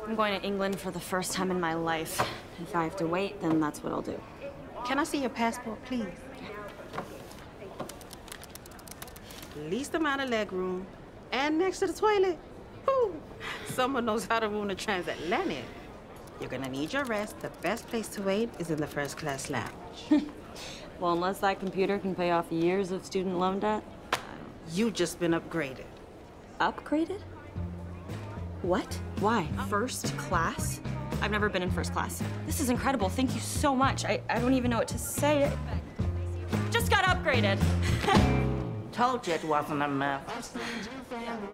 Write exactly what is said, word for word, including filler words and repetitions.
I'm going to England for the first time in my life. If I have to wait, then that's what I'll do. Can I see your passport, please? Least amount of leg room, and next to the toilet. Whew. Someone knows how to ruin the transatlantic. You're gonna need your rest. The best place to wait is in the first class lounge. Well, unless that computer can pay off years of student loan debt. You just been upgraded. Upgraded? What? Why? First class? I've never been in first class. This is incredible. Thank you so much. I, I don't even know what to say. Just got upgraded. Told you it wasn't enough.